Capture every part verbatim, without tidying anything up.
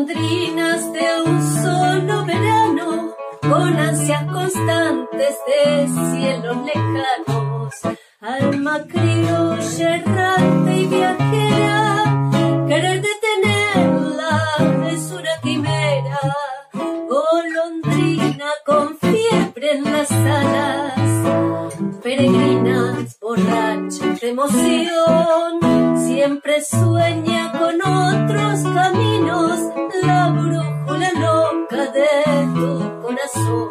golondrinas de un solo verano, con ansias constantes de cielos lejanos. Alma criolla, errante y viajera, querer detenerla es una quimera. Golondrina con fiebre en las alas, peregrinas borrachas de emoción, siempre sueña con otros caminos, la brújula loca de tu corazón.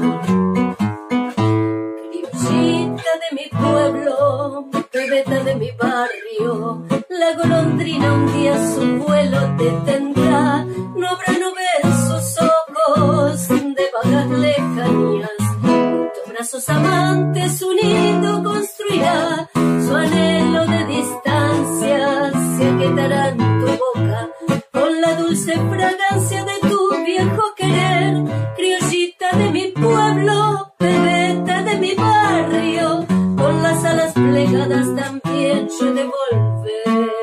Criollita de mi pueblo, bebeta de mi barrio, la golondrina un día su vuelo detendrá, no habrá no ver sus ojos de vagas lejanías, tus brazos amantes unido construirá, su anhelo de distancia se aquietará en tu boca, con la dulce fragancia de tu viejo querer. Criollita de mi pueblo, bebeta de mi barrio, con las alas plegadas también yo he de volver.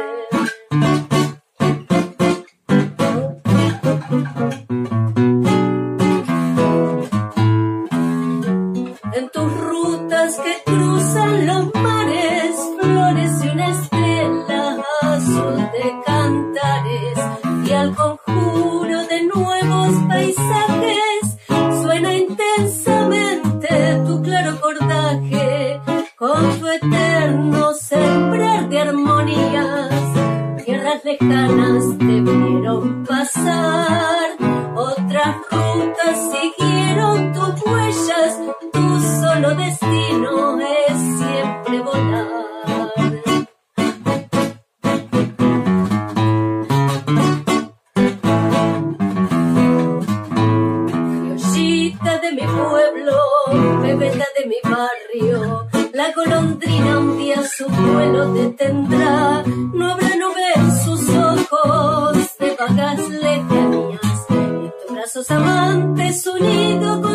En tus rutas que cruzan los mares, flores y una estela azul de cantares, y al conjuro de nuevos paisajes suena intensamente tu claro cordaje, con tu eterno sembrar de armonías. Tierras lejanas te vieron pasar, otras rutas siguieron tus huellas, tu solo destino es siempre volar. Criollita de mi pueblo, bebeta de mi barrio, la golondrina un día su vuelo detendrá, no habrá no ver sus ojos de vagas lejanías, y tus brazos amantes unidos